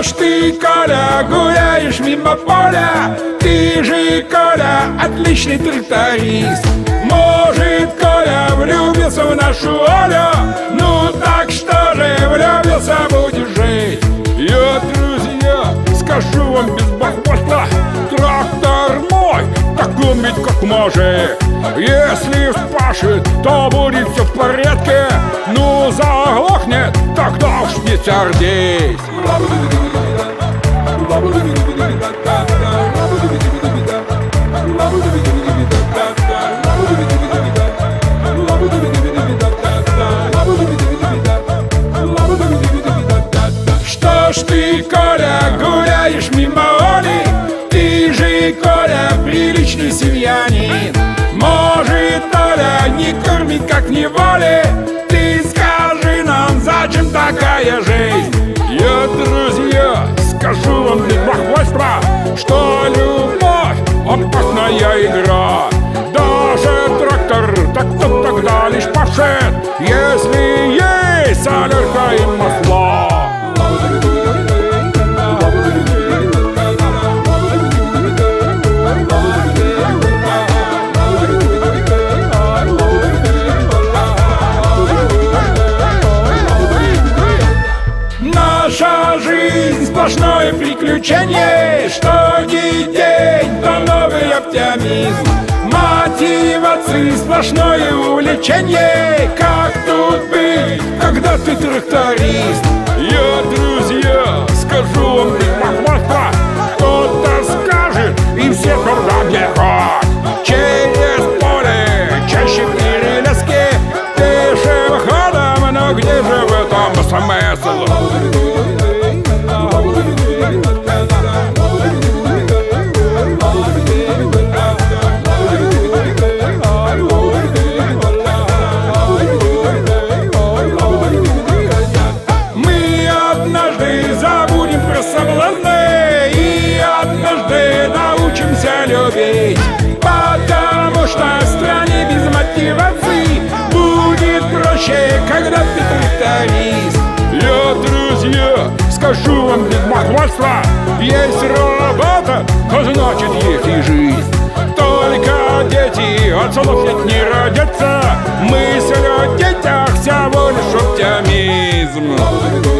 ж ты, Коля, гуляешь мимо поля? Ты же, Коля, отличный тракторист. Может, Коля влюбился в нашу Олю? Ну так что же, влюбился, будешь жить. Я, друзья, скажу вам без бахвальства, трактор мой, так он ведь как может. Если вспашет, то будет все в порядке. Ну заглохнет, тогда уж не сердись. Что ж ты, Коля, гуляешь мимо Оли? Ты же, Коля, приличный семьянин. Может, Оля не кормит как неволе? Ты скажи нам, зачем такая жизнь? Я, друзья, скажу вам без бахвальства, что любовь опасная игра. Даже трактор, так кто тогда лишь пашет, если есть солярка и масла. Наша жизнь сплошное приключение, что ни день, то новый оптимизм. Мотивации сплошное увлечение. Как тут быть, когда ты тракторист? Я, друзья, скажу вам без бахвальства, кто-то скажет, и все туда бегут. Через поле, чаще в перелеске, пешим ходом, но где же в этом смысл? Мы однажды забудем про соблазны и однажды научимся любить, потому что в стране без мотивации будет проще, когда ты тракторист. Я, друзья, скажу вам без бахвальства, есть работа, то значит есть и жизнь. Только дети от слов ведь не родятся. Мысль о детях всего лишь оптимизм.